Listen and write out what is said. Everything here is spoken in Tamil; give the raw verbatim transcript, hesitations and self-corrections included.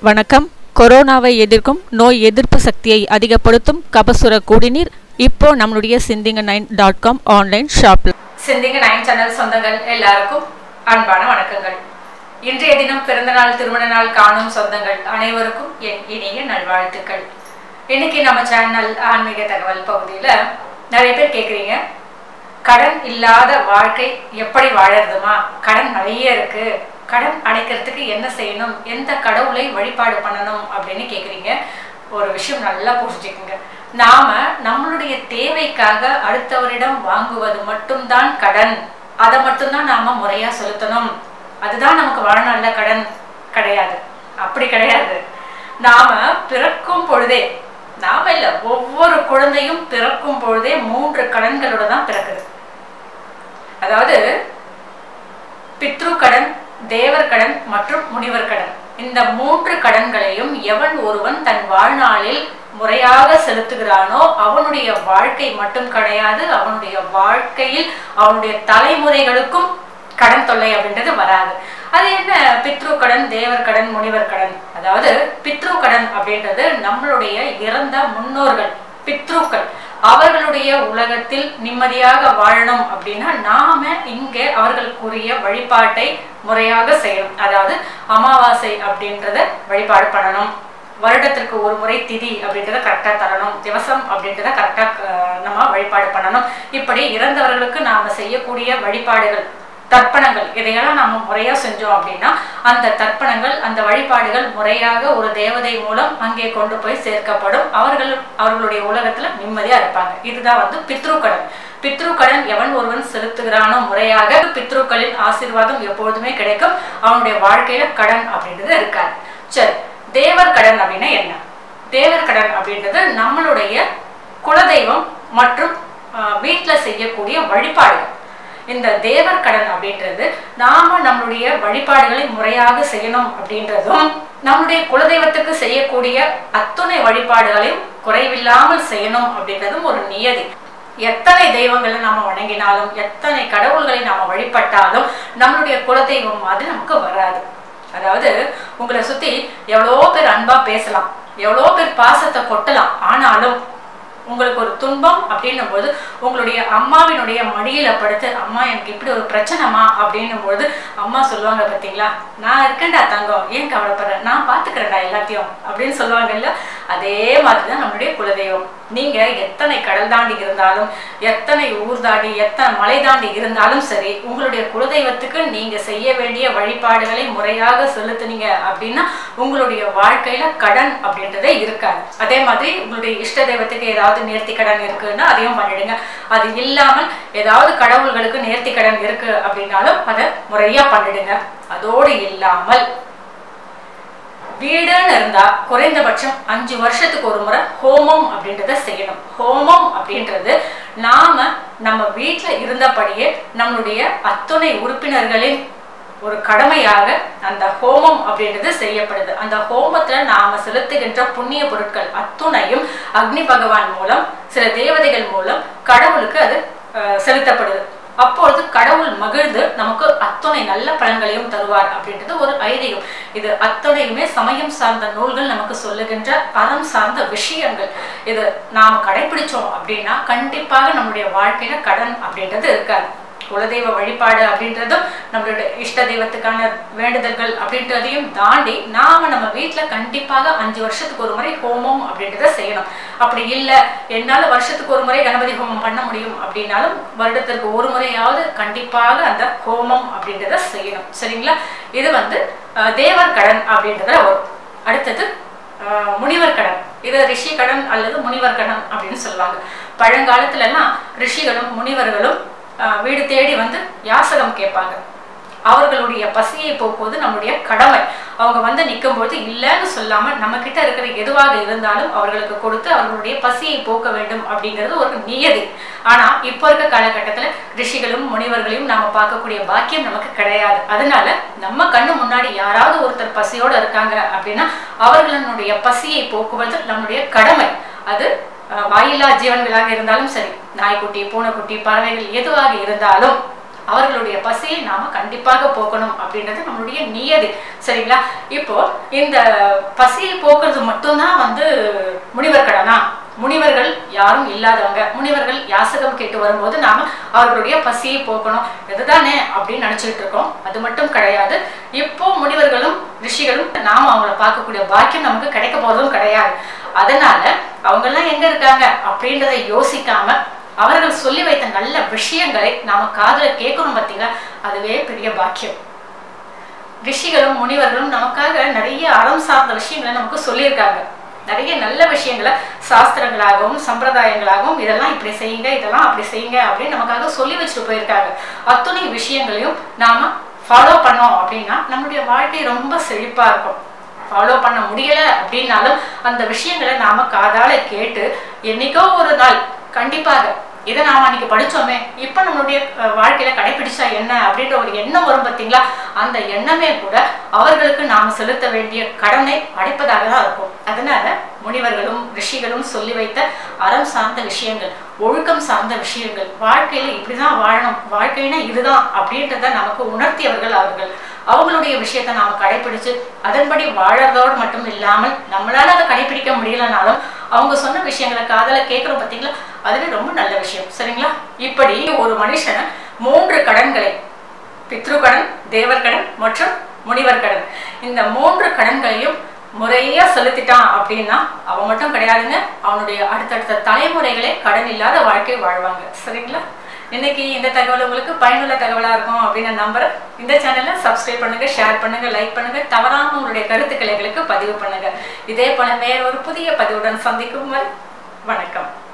வணக்கம். கொரோனாவை எதிர்க்கும் நோய் எதிர்ப்பு சக்தியை அதிகப்படுத்தும் கபசுர குடிநீர் இப்போ நம்மளுடைய சிந்திங்க நைன் டாட் காம் ஆன்லைன் ஷாப்ல. சிந்திங்க நைன் சேனல் சொந்தங்கள் எல்லாருக்கும் அன்பான வணக்கங்கள். இன்றைய தினம் பிறந்தநாள் திருமண நாள் காணும் சொந்தங்கள் அனைவருக்கும் என் இனிய நல்வாழ்த்துக்கள். இன்னைக்கு நம்ம சேனல் ஆன்மீக தகவல் பகுதியில நிறைய பேர் கேட்குறீங்க, கடன் இல்லாத வாழ்க்கை எப்படி வாழறதுமா, கடன் நிறைய இருக்கு, கடன் அடைக்கிறதுக்கு என்ன செய்யணும், எந்த கடவுளை வழிபாடு பண்ணணும் அப்படின்னு கேட்குறீங்க. ஒரு விஷயம் நல்லா புரிஞ்சுக்குங்க, நாம நம்மளுடைய தேவைக்காக அடுத்தவரிடம் வாங்குவது மட்டும்தான் கடன். அதை மட்டும்தான் நாம முறையா செலுத்தணும், அதுதான் நமக்கு வாழ்நாள்ல கடன் கிடையாது. அப்படி கிடையாது. நாம பிறக்கும் பொழுதே, நாம இல்ல ஒவ்வொரு குழந்தையும் பிறக்கும் பொழுதே மூன்று கடன்களோட தான் பிறக்குது. அதாவது பித்ரு கடன், தேவர் கடன் மற்றும் முனிவர் கடன். இந்த மூன்று கடன்களையும் எவன் ஒருவன் தன் வாழ்நாளில் முறையாக செலுத்துகிறானோ அவனுடைய வாழ்க்கை மட்டும் கிடையாது, அவனுடைய வாழ்க்கையில் அவனுடைய தலைமுறைகளுக்கும் கடன் தொல்லை அப்படின்றது வராது. அது என்ன பித்ரு கடன், தேவர் கடன், முனிவர் கடன்? அதாவது பித்ரு கடன் அப்படின்றது நம்மளுடைய இறந்த முன்னோர்கள், பித்ருக்கள், அவர்களுடைய உலகத்தில் நிம்மதியாக வாழணும் அப்படின்னா நாம இங்கே அவர்களுக்குரிய வழிபாட்டை முறையாக செய்யணும். அதாவது அமாவாசை அப்படின்றத வழிபாடு பண்ணணும், வருடத்திற்கு ஒரு முறை திதி அப்படின்றத கரெக்டா தரணும், திவசம் அப்படின்றத கரெக்டா நம்ம வழிபாடு பண்ணணும். இப்படி இறந்தவர்களுக்கு நாம செய்யக்கூடிய வழிபாடுகள், தர்ப்பணங்கள், இதையெல்லாம் நம்ம முறையா செஞ்சோம் அப்படின்னா அந்த தர்ப்பணங்கள், அந்த வழிபாடுகள் முறையாக ஒரு தேவதை மூலம் அங்கே கொண்டு போய் சேர்க்கப்படும். அவர்கள் அவர்களுடைய உலகத்துல நிம்மதியா இருப்பாங்க. இதுதான் வந்து பித்ரு கடன். பித்ரு கடன் எவன் ஒருவன் செலுத்துகிறானோ முறையாக பித்ருக்களின் ஆசீர்வாதம் எப்பொழுதுமே கிடைக்கும். அவனுடைய வாழ்க்கையில கடன் அப்படின்றது இருக்காது. சரி, தேவர் கடன் அப்படின்னா என்ன? தேவர் கடன் அப்படின்றது நம்மளுடைய குலதெய்வம் மற்றும் வீட்டுல செய்யக்கூடிய வழிபாடுகள். இந்த தேவர் கடன் அப்படின்றது நாம நம்மளுடைய வழிபாடுகளை முறையாக செய்யணும் அப்படின்றதும், நம்முடைய குலதெய்வத்துக்கு செய்யக்கூடிய அத்துணை வழிபாடுகளையும் குறைவில்லாமல் செய்யணும் அப்படின்றதும் ஒரு நியதி. எத்தனை தெய்வங்களை நாம வணங்கினாலும், எத்தனை கடவுள்களை நாம வழிபட்டாலும் நம்மளுடைய குலதெய்வம் அது நமக்கு வராது. அதாவது உங்களை சுத்தி எவ்வளோ பேர் அன்பா பேசலாம், எவ்வளோ பேர் பாசத்தை கொட்டலாம், ஆனாலும் உங்களுக்கு ஒரு துன்பம் அப்படின்னும் போது உங்களுடைய அம்மாவினுடைய மடியில படுத்து, அம்மா எனக்கு இப்படி ஒரு பிரச்சனைமா அப்படின்னும் போது அம்மா சொல்லுவாங்க, பார்த்தீங்களா, நான் இருக்கேன்டா தங்கம், ஏன் கவலைப்படுற, நான் பாத்துக்கிறேன்டா எல்லாத்தையும் அப்படின்னு சொல்லுவாங்க இல்ல. அதே மாதிரிதான் நம்மளுடைய குலதெய்வம். நீங்க எத்தனை கடல் தாண்டி இருந்தாலும், எத்தனை ஊர் தாண்டி, எத்தனை மலை தாண்டி இருந்தாலும் சரி, உங்களுடைய குலதெய்வத்துக்கு நீங்க செய்ய வேண்டிய வழிபாடுகளை முறையாக செலுத்துனீங்க அப்படின்னா உங்களுடைய வாழ்க்கையில கடன் அப்படின்றதே இருக்காது. அதே மாதிரி உங்களுடைய இஷ்ட தெய்வத்துக்கு ஏதாவது நேர்த்தி கடன் இருக்குன்னா அதையும் பண்ணிடுங்க. அது இல்லாமல் ஏதாவது கடவுள்களுக்கு நேர்த்தி கடன் இருக்கு அப்படின்னாலும் அதை முறையா பண்ணிடுங்க. அதோடு இல்லாமல் வீடுன்னு இருந்தா குறைந்தபட்சம் அஞ்சு வருஷத்துக்கு ஒரு முறை ஹோமம் அப்படின்றத செய்யணும். ஹோமம் அப்படின்றது நாம நம்ம வீட்டுல இருந்தபடியே நம்மளுடைய அத்துணை உறுப்பினர்களின் ஒரு கடமையாக அந்த ஹோமம் அப்படின்றது செய்யப்படுது. அந்த ஹோமத்துல நாம செலுத்துகின்ற புண்ணிய பொருட்கள் அத்துணையும் அக்னி பகவான் மூலம், சில தேவதைகள் மூலம் கடவுளுக்கு அது செலுத்தப்படுது. அப்பொழுது கடவுள் மகிழ்ந்து நமக்கு அத்துணை நல்ல பலன்களையும் தருவார் அப்படின்றது ஒரு ஐதீகம். இது அத்துணையுமே சமயம் சார்ந்த நூல்கள் நமக்கு சொல்லுகின்ற அறம் சார்ந்த விஷயங்கள். இது நாம கடைபிடிச்சோம் அப்படின்னா கண்டிப்பாக நம்மளுடைய வாழ்க்கையில கடன் அப்படின்றது இருக்காது. குலதெய்வ வழிபாடு அப்படின்றதும் நம்மளுடைய இஷ்ட தெய்வத்துக்கான வேண்டுதல்கள் அப்படின்றதையும் தாண்டி நாம நம்ம வீட்டுல கண்டிப்பாக அஞ்சு வருஷத்துக்கு ஒரு முறை ஹோமம் அப்படின்றத செய்யணும். அப்படி இல்லை, என்னால வருஷத்துக்கு ஒரு முறை கணபதி ஹோமம் பண்ண முடியும் அப்படின்னாலும் வருடத்திற்கு ஒரு முறையாவது கண்டிப்பாக அந்த ஹோமம் அப்படின்றத செய்யணும். சரிங்களா? இது வந்து தேவர் கடன் அப்படின்றத வரும். அடுத்தது முனிவர் கடன். இது ரிஷி கடன் அல்லது முனிவர் கடன் அப்படின்னு சொல்லுவாங்க. பழங்காலத்துல எல்லாம் ரிஷிகளும் முனிவர்களும் வீடு தேடி வந்து யாசகம் கேட்பாங்க. அவர்களுடைய பசியை போக்குவது நம்முடைய கடமை. அவங்க வந்து நிற்கும் போது இல்லைன்னு சொல்லாம நம்ம கிட்ட இருக்கிற எதுவாக இருந்தாலும் அவர்களுக்கு கொடுத்து அவர்களுடைய பசியை போக்க வேண்டும் அப்படிங்கிறது ஒரு நியதி. ஆனா இப்ப இருக்க காலகட்டத்துல ரிஷிகளும் முனிவர்களையும் நாம பார்க்கக்கூடிய பாக்கியம் நமக்கு கிடையாது. அதனால நம்ம கண்ணு முன்னாடி யாராவது ஒருத்தர் பசியோட இருக்காங்க அப்படின்னா அவர்களுடைய பசியை போக்குவது நம்முடைய கடமை. அது வாயில்லா ஜீவன்களாக இருந்தாலும் சரி, நாய்க்குட்டி, பூனைக்குட்டி, பறவைகள் எதுவாக இருந்தாலும் அவர்களுடைய பசியை நாம கண்டிப்பாக போக்கணும் அப்படின்றது நம்மளுடைய நியதி. சரிங்களா? இப்போ இந்த பசியை போக்குறது மட்டும்தான் வந்து முனிவர் கடனா? முனிவர்கள் யாரும் இல்லாதவங்க, முனிவர்கள் யாசகம் கேட்டு வரும்போது நாம அவர்களுடைய பசியை போக்கணும் இதுதானே அப்படின்னு நினைச்சுட்டு இருக்கோம். அது மட்டும் கிடையாது. இப்போ முனிவர்களும் ரிஷிகளும் நாம அவங்கள பார்க்கக்கூடிய பாக்கியம் நமக்கு கிடைக்க போறதும் கிடையாது. அதனால அவங்க எல்லாம் எங்க இருக்காங்க அப்படின்றத யோசிக்காம அவர்கள் சொல்லி வைத்த நல்ல விஷயங்களை நாம காதுல கேட்கணும். பார்த்தீங்களா? அதுவே பெரிய பாக்கியம். ரிஷிகளும் முனிவர்களும் நமக்காக நிறைய அறம் சார்ந்த விஷயங்களை நமக்கு சொல்லியிருக்காங்க. நிறைய நல்ல விஷயங்களை சாஸ்திரங்களாகவும் சம்பிரதாயங்களாகவும் இதெல்லாம் இப்படி செய்யுங்க, இதெல்லாம் அப்படி செய்யுங்க அப்படின்னு நமக்காக சொல்லி வச்சுட்டு போயிருக்காங்க. அத்தனை விஷயங்களையும் நாம ஃபாலோ பண்ணோம் அப்படின்னா நம்மளுடைய வாழ்க்கை ரொம்ப செழிப்பா இருக்கும். ஃபாலோ பண்ண முடியல அப்படின்னாலும் அந்த விஷயங்களை நாம காதால கேட்டு என்னைக்கோ ஒரு நாள் கண்டிப்பாக இதை நாம அன்னைக்கு படிச்சோமே இப்ப நம்மளுடைய வாழ்க்கையில கடைபிடிச்சா என்ன அப்படின்ற ஒரு எண்ணம் வரும். பார்த்தீங்களா? அந்த எண்ணமே கூட அவர்களுக்கு நாம செலுத்த வேண்டிய கடனை அடைப்பதாக தான் இருக்கும். அதனால முனிவர்களும் ரிஷிகளும் சொல்லி வைத்த அறம் சார்ந்த விஷயங்கள், ஒழுக்கம் சார்ந்த விஷயங்கள், வாழ்க்கையில இப்படிதான் வாழணும், வாழ்க்கைனா இதுதான் அப்படின்றத நமக்கு உணர்த்தியவர்கள் அவர்கள். அவங்களுடைய விஷயத்த நாம கடைபிடிச்சு அதன்படி வாழறதோடு மட்டும் இல்லாமல் நம்மளால அதை கடைபிடிக்க முடியலனாலும் அவங்க சொன்ன விஷயங்களை காதல கேட்கிறோம். பார்த்தீங்களா? அதுவே ரொம்ப நல்ல விஷயம். சரிங்களா? இப்படி ஒரு மனுஷன் மூன்று கடன்களை, பித்ரு கடன், தேவர் கடன் மற்றும் முனிவர் கடன், இந்த மூன்று கடன்களையும் முறையா செலுத்திட்டான் அப்படின்னா அவன் மட்டும் கிடையாதுங்க, அவனுடைய அடுத்தடுத்த தலைமுறைகளே கடன் இல்லாத வாழ்க்கை வாழ்வாங்க. சரிங்களா? இன்னைக்கு இந்த தகவல் உங்களுக்கு பயனுள்ள தகவலா இருக்கும் அப்படின்னு நம்புறேன். இந்த சேனலை சப்ஸ்கிரைப் பண்ணுங்க, ஷேர் பண்ணுங்க, லைக் பண்ணுங்க, தவறாம உங்களுடைய கருத்துக்களை எங்களுக்கு பதிவு பண்ணுங்க. இதே போல வேற ஒரு புதிய பதிவுடன் சந்திக்கும் வரை வணக்கம்.